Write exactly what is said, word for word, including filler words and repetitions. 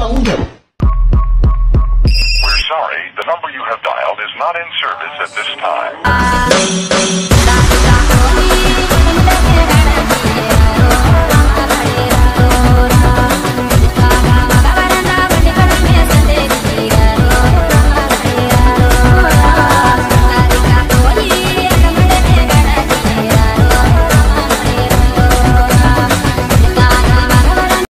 phone go. We're sorry, the number you have dialed is not in service at this time.